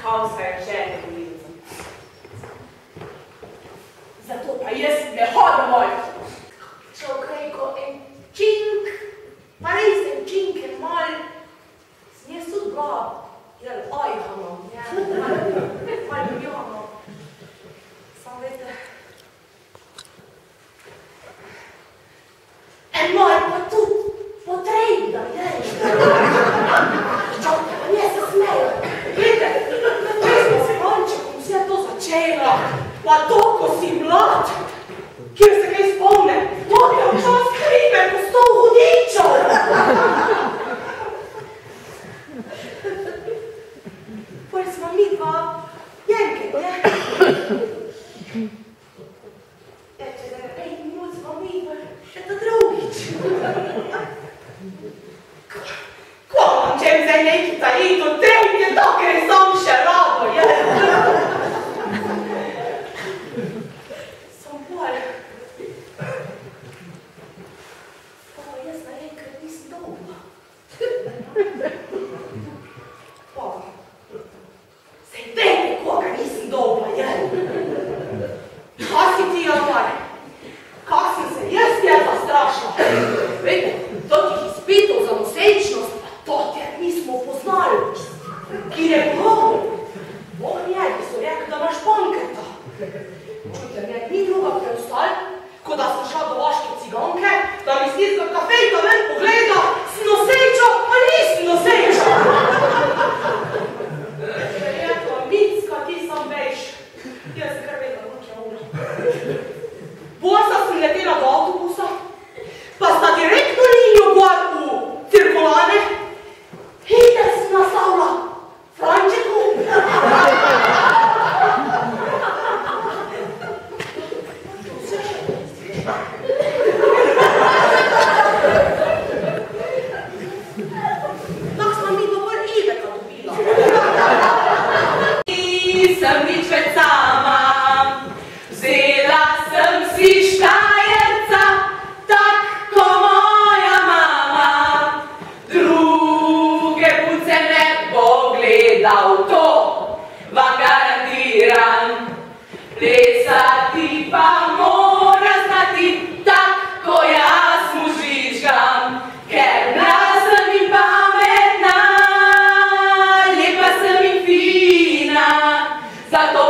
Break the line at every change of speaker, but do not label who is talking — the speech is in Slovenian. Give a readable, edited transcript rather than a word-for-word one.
Kam se je žene volilca? Zato pa jaz ne hodim moj. Čovkrejko en čink, pa res en čink je mal. Sem jaz tudi bila, jel, ajhano, mal ljubjano. Sam veste, en mal pa tudi potrebno, jel. Čovke, pa nje se smejo. Vidite, mi smo s Frančekom vse to začela, pa to, ko si mlad, kjer se kaj spomne, to je včas krive po 100 hudičev. Pol smo mi dva jenke, ne? Eče, da 5 minut smo mi, pa še to drugič. Ko vam čem zdaj neki talito, trejte to, ker sem še rado, jel? Sem pol. Pa jaz naenkrat nisem dolga. Pa, sej vete, koga nisem dolga, jel? Kaj si ti, Amar? Kak sem se jaz tega strašila? Vete, totih izpitov za nosečnost, to te nismo poznali. Kjer je Bogu? Bog njedi so rekli, da imaš panketa. Čujte, njed ni druga preostal, ko da sem šla do vaške ciganke, da mi stiska kafejta ven pogleda, si noseča, pa nisem noseča. Je rekla, Micka, ti sam veš. Jaz se kar vedela, kako je umre. Bosa sem letela do avtobusa, pa sta direktno linijo gor v cirkulane, hiter sem nastavila Frančeku. Tak smo mi dovolj Iveta dobila. Nisem nič več sama, vzela sem si Štajerca, tak ko moja mama. Druge punce ne bo gledal, to vam garantiram. Plesati pa mora znati, tak ko jaz mu žvižgam, ker mlada sem in pametna, lepa sem in fina, zato